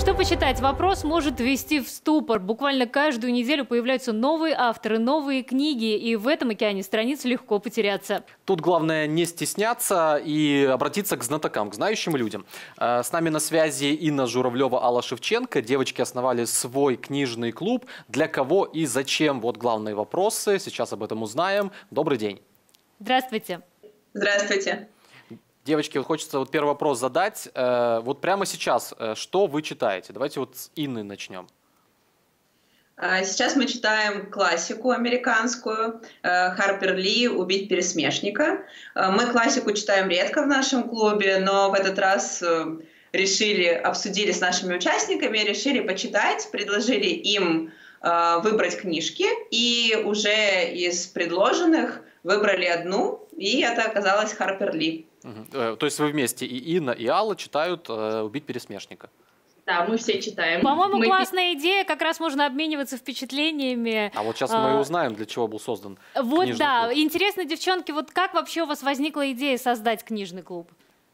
Что почитать? Вопрос может ввести в ступор. Буквально каждую неделю появляются новые авторы, новые книги, и в этом океане страниц легко потеряться. Тут главное не стесняться и обратиться к знатокам, к знающим людям. С нами на связи Инна Журавлева, Алла Шевченко. Девочки основали свой книжный клуб. Для кого и зачем? Вот главные вопросы. Сейчас об этом узнаем. Добрый день. Здравствуйте. Здравствуйте. Девочки, вот хочется первый вопрос задать. Вот прямо сейчас, что вы читаете? Давайте вот с Инны начнем. Сейчас мы читаем классику американскую Харпер Ли «Убить пересмешника». Мы классику читаем редко в нашем клубе, но в этот раз обсудили с нашими участниками, решили почитать, предложили им выбрать книжки, и уже из предложенных выбрали одну, и это оказалось Харпер Ли. То есть вы вместе, и Инна, и Алла читают «Убить пересмешника». Да, мы все читаем. По-моему, классная идея, как раз можно обмениваться впечатлениями. А вот сейчас мы и узнаем, для чего был создан Вот да, клуб. интересно, девчонки, вот как вообще у вас возникла идея создать книжный клуб?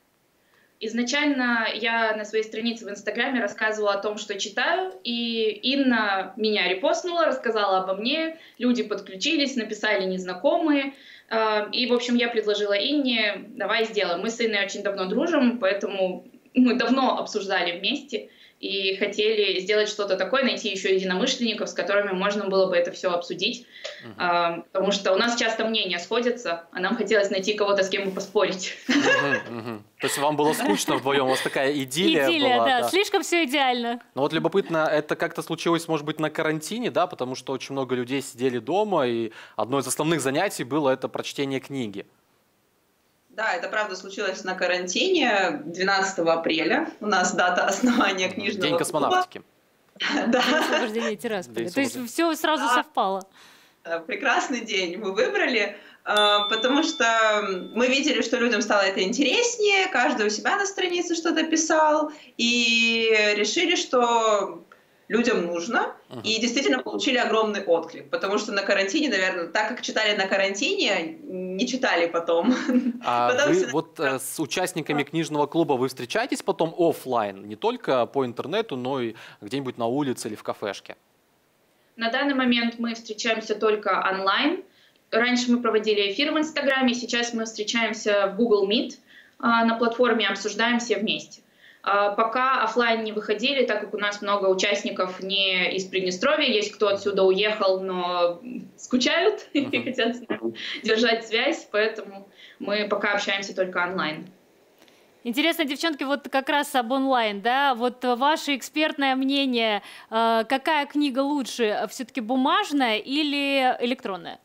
Изначально я на своей странице в Инстаграме рассказывала о том, что читаю, и Инна меня репостнула, рассказала обо мне, люди подключились, написали незнакомые, и, в общем, я предложила Инне, давай сделаем. Мы с Инной очень давно дружим, поэтому мы давно обсуждали вместе и хотели сделать что-то такое, найти еще единомышленников, с которыми можно было бы это все обсудить, потому что у нас часто мнения сходятся, а нам хотелось найти кого-то, с кем бы поспорить. То есть вам было скучно вдвоем, у вас такая идиллия была? Да, слишком все идеально. Но вот любопытно, это как-то случилось, может быть, на карантине, да, потому что очень много людей сидели дома, и одно из основных занятий было это прочтение книги. Да, это правда случилось на карантине 12 апреля. У нас дата основания книжного клуба. День космонавтики. Да. День освобождения Тирасполя. То есть все сразу совпало. Прекрасный день мы выбрали, потому что мы видели, что людям стало это интереснее, каждый у себя на странице что-то писал, и решили, что людям нужно, и действительно получили огромный отклик, потому что на карантине, наверное, так как читали на карантине, не читали потом. Вы вот с участниками книжного клуба вы встречаетесь потом офлайн, не только по интернету, но и где-нибудь на улице или в кафешке? На данный момент мы встречаемся только онлайн. Раньше мы проводили эфир в Инстаграме, сейчас мы встречаемся в Google Meet на платформе, обсуждаем все вместе. Пока офлайн не выходили, так как у нас много участников не из Приднестровья, есть кто отсюда уехал, но скучают и хотят с нами держать связь, поэтому мы пока общаемся только онлайн. Интересно, девчонки, вот как раз об онлайн, да, вот ваше экспертное мнение, какая книга лучше, все-таки бумажная или электронная?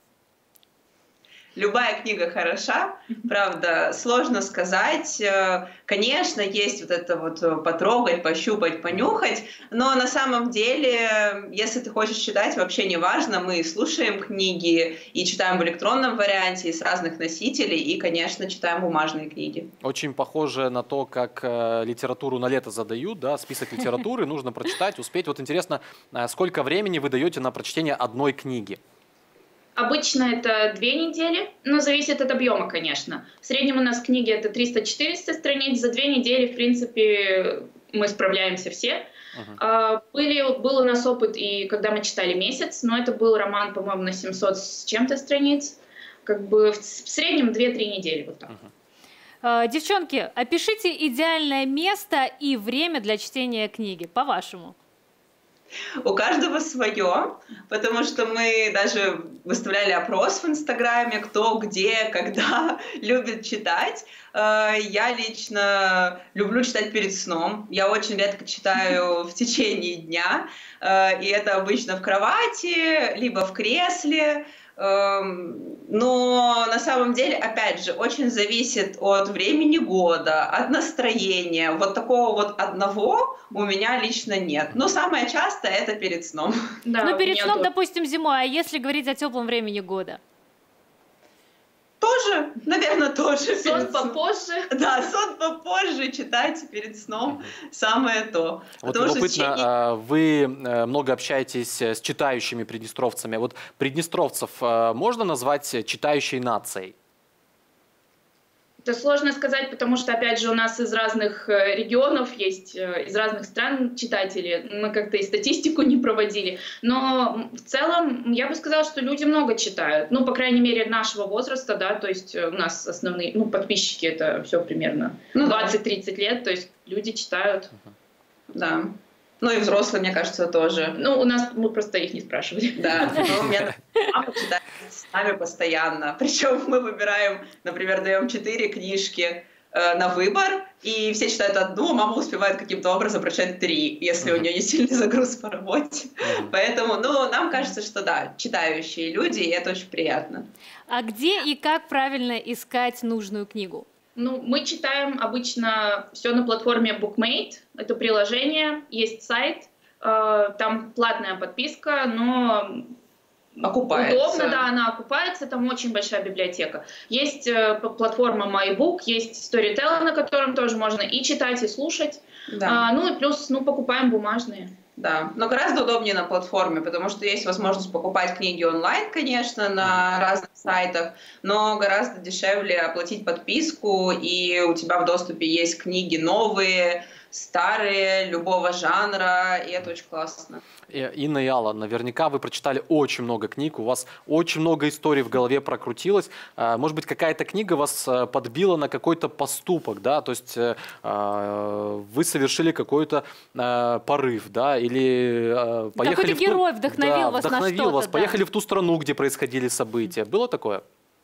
Любая книга хороша, правда, сложно сказать. Конечно, есть вот это вот потрогать, пощупать, понюхать, но на самом деле, если ты хочешь читать, вообще не важно, мы слушаем книги и читаем в электронном варианте, с разных носителей, и, конечно, читаем бумажные книги. Очень похоже на то, как литературу на лето задают, да, список литературы, нужно прочитать, успеть. Вот интересно, сколько времени вы даете на прочтение одной книги? Обычно это 2 недели, но зависит от объема, конечно. В среднем у нас книги это 300-400 страниц, за 2 недели, в принципе, мы справляемся все. Был у нас опыт, и когда мы читали месяц, но это был роман, по-моему, на 700 с чем-то страниц. Как бы в среднем 2-3 недели вот так. Девчонки, опишите идеальное место и время для чтения книги, по-вашему. У каждого свое, потому что мы даже выставляли опрос в Инстаграме, кто, где, когда любит читать. Я лично люблю читать перед сном. Я очень редко читаю в течение дня, и это обычно в кровати, либо в кресле. Но на самом деле, опять же, очень зависит от времени года, от настроения. Вот такого вот одного у меня лично нет. Но самое часто это перед сном. Да, ну, перед сном, допустим, зимой. А если говорить о теплом времени года? Тоже, наверное, тоже. Сон попозже. Да, сон попозже, читать перед сном самое то. Вот любопытно, вы много общаетесь с читающими приднестровцами. Вот приднестровцев можно назвать читающей нацией? Это сложно сказать, потому что, опять же, у нас из разных регионов есть, из разных стран читатели. Мы как-то и статистику не проводили. Но в целом я бы сказала, что люди много читают. Ну, по крайней мере, нашего возраста, да, то есть у нас основные, ну, подписчики, это все примерно 20-30 лет, то есть люди читают. Да. Ну и взрослые, мне кажется, тоже. Ну, у нас мы просто их не спрашивали. Да, но у меня мама читает с нами постоянно. Причем мы выбираем, например, даем 4 книжки на выбор, и все читают одну, а мама успевает каким-то образом прочитать 3, если у нее не сильный загруз по работе. Поэтому, ну, нам кажется, что да, читающие люди, и это очень приятно. А где и как правильно искать нужную книгу? Ну, мы читаем обычно все на платформе Bookmate. Это приложение, есть сайт, там платная подписка, но окупается. Удобно, да, она окупается, там очень большая библиотека. Есть платформа MyBook, есть Storytel, на котором тоже можно и читать, и слушать. Да. Ну и плюс, ну, покупаем бумажные. Да, но гораздо удобнее на платформе, потому что есть возможность покупать книги онлайн, конечно, на разных сайтах, но гораздо дешевле оплатить подписку, и у тебя в доступе есть книги новые, старые, любого жанра, и это очень классно. Инна и Алла, наверняка вы прочитали очень много книг, у вас очень много историй в голове прокрутилось. Может быть, какая-то книга вас подбила на какой-то поступок, да? То есть вы совершили какой-то порыв, да? Или поехали какой-то герой вдохновил вас на что-то. Да. Поехали в ту страну, где происходили события. Было такое?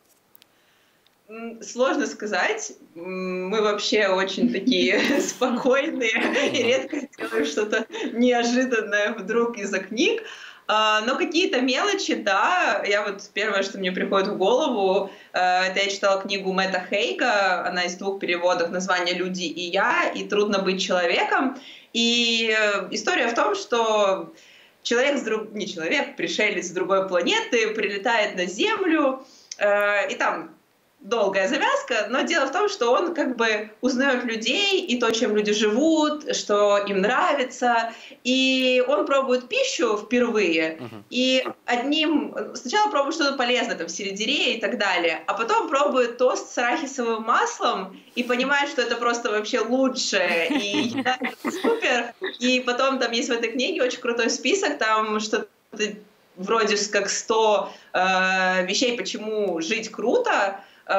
Сложно сказать. Мы вообще очень такие спокойные и редко делаем что-то неожиданное вдруг из-за книг. Но какие-то мелочи, да. Я вот первое, что мне приходит в голову, это я читала книгу Мэтта Хейга, она из 2 переводов, название «Люди и я» и «Трудно быть человеком». И история в том, что пришелец с другой планеты, прилетает на Землю, и там долгая завязка, но дело в том, что он как бы узнает людей и то, чем люди живут, что им нравится, и он пробует пищу впервые, и сначала пробует что-то полезное, там, сельдерей и так далее, а потом пробует тост с арахисовым маслом и понимает, что это просто вообще лучшее, и еда это супер, и потом там есть в этой книге очень крутой список, там что-то вроде как 100 вещей, почему жить круто,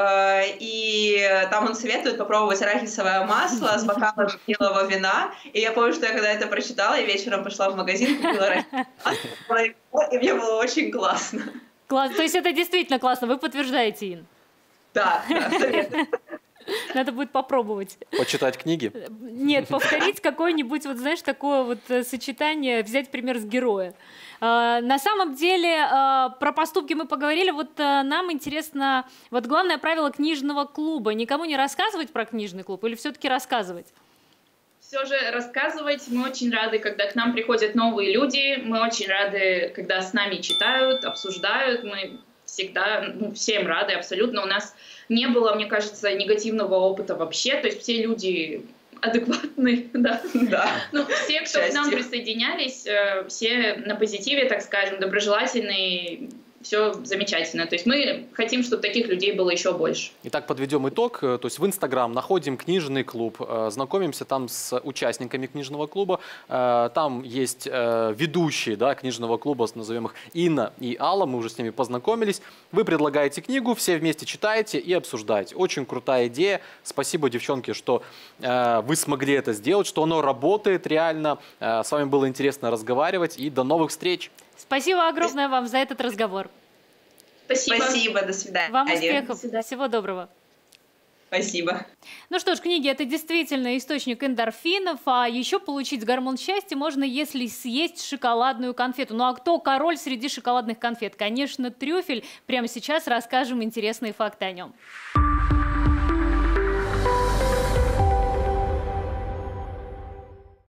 и там он советует попробовать арахисовое масло с бокалом белого вина. И я помню, что я когда это прочитала, я вечером пошла в магазин, купила арахисовое масло, и мне было очень классно. Класс. То есть это действительно классно, вы подтверждаете, Ин? Да, советую. Надо будет попробовать. Почитать книги? Нет, повторить какое-нибудь, вот знаешь, такое вот сочетание, взять пример с героя. На самом деле, про поступки мы поговорили, вот нам интересно, вот главное правило книжного клуба, никому не рассказывать про книжный клуб или все-таки рассказывать? Все же рассказывать. Мы очень рады, когда к нам приходят новые люди, мы очень рады, когда с нами читают, обсуждают, мы всегда, всем рады абсолютно. У нас не было, мне кажется, негативного опыта вообще, то есть все люди адекватные, да. Ну, все, кто к нам присоединялись, все на позитиве, так скажем, доброжелательные, все замечательно. То есть мы хотим, чтобы таких людей было еще больше. Итак, подведем итог. То есть в Инстаграм находим книжный клуб, знакомимся там с участниками книжного клуба. Там есть ведущие, да, книжного клуба, назовем их Инна и Алла, мы уже с ними познакомились. Вы предлагаете книгу, все вместе читаете и обсуждаете. Очень крутая идея. Спасибо, девчонки, что вы смогли это сделать, что оно работает реально. С вами было интересно разговаривать, и до новых встреч. Спасибо огромное вам за этот разговор. Спасибо, до свидания. Вам успехов, всего доброго. Спасибо. Ну что ж, книги – это действительно источник эндорфинов, а еще получить гормон счастья можно, если съесть шоколадную конфету. Ну а кто король среди шоколадных конфет? Конечно, трюфель. Прямо сейчас расскажем интересные факты о нем.